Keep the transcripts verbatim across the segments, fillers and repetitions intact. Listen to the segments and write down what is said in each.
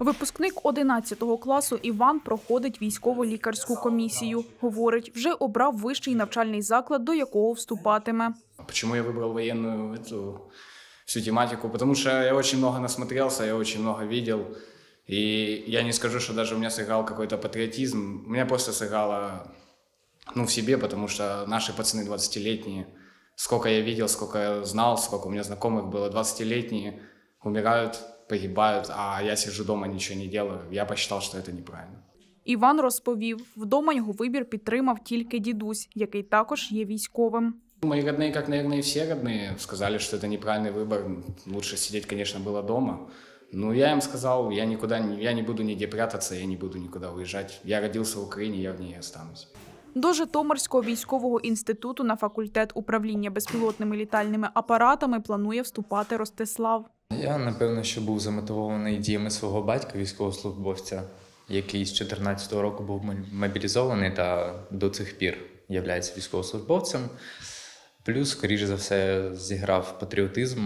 Випускник одинадцятого класу Іван проходить військово-лікарську комісію. Говорить, вже обрав вищий навчальний заклад, до якого вступатиме. Чому я вибрав воєнну цю, всю тематику? Тому що я дуже багато насмотрелся, я дуже багато бачив. І я не скажу, що навіть у мене зіграв якийсь патріотизм. У мене просто зіграло ну, в себе, тому що наші пацани двадцятилетні, сколько я видел, сколько я знал, сколько у меня знакомых было, двадцатилетние умирают, погибают, а я сижу дома, ничего не делаю. Я посчитал, что это неправильно. Іван розповів, вдома його вибір підтримав тільки дідусь, який також є військовим. Мои родные, как, наверное, и все родные, сказали, что это неправильный выбор. Лучше сидеть, конечно, было дома. Но я им сказал, я никуда не, я не буду нигде прятаться, я не буду никуда уезжать. Я родился в Украине, я в ней останусь. До Житомирського військового інституту на факультет управління безпілотними літальними апаратами планує вступати Ростислав. Я, напевно, що був замотивований діями свого батька, військовослужбовця, який з чотирнадцятого року був мобілізований та до цих пір є військовослужбовцем. Плюс, скоріше за все, зіграв патріотизм,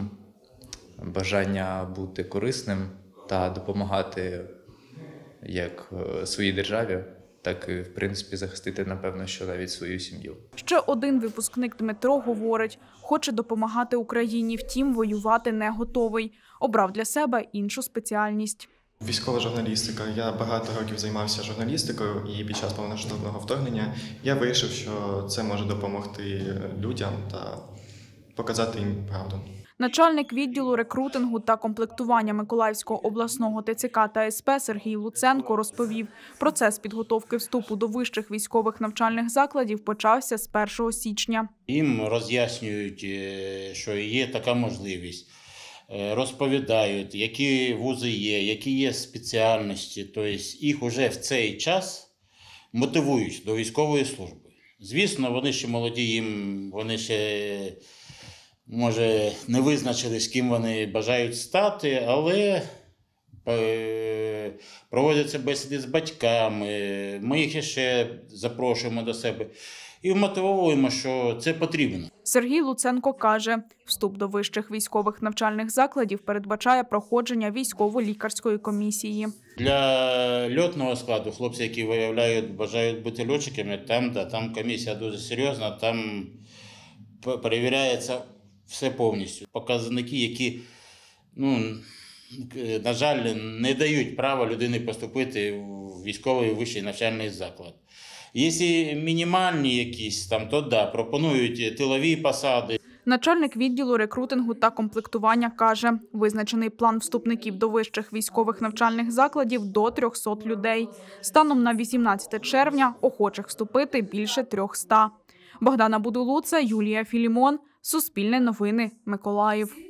бажання бути корисним та допомагати як своїй державі, так і, в принципі, захистити, напевно, що навіть свою сім'ю. Ще один випускник Дмитро говорить, хоче допомагати Україні, втім, воювати не готовий. Обрав для себе іншу спеціальність. Військова журналістика. Я багато років займався журналістикою і під час повномасштабного вторгнення я вирішив, що це може допомогти людям та показати їм правду. Начальник відділу рекрутингу та комплектування Миколаївського обласного ТЦК та СП Сергій Луценко розповів, процес підготовки вступу до вищих військових навчальних закладів почався з першого січня. Їм роз'яснюють, що є така можливість, розповідають, які вузи є, які є спеціальності, тобто їх вже в цей час мотивують до військової служби. Звісно, вони ще молоді, їм вони ще може, не визначили, з ким вони бажають стати, але проводяться бесіди з батьками, ми їх ще запрошуємо до себе і вмотивовуємо, що це потрібно. Сергій Луценко каже, вступ до вищих військових навчальних закладів передбачає проходження військово-лікарської комісії. Для льотного складу хлопці, які виявляють, бажають бути льотчиками, там, да, там комісія дуже серйозна, там перевіряється все повністю. Показники, які, ну, на жаль, не дають права людині поступити в військовий вищий навчальний заклад. Якщо мінімальні якісь, там, то да, пропонують тилові посади. Начальник відділу рекрутингу та комплектування каже, визначений план вступників до вищих військових навчальних закладів до трьохсот людей. Станом на вісімнадцяте червня охочих вступити більше трьохсот. Богдана Будулуца, Юлія Філімон, Суспільне новини, Миколаїв.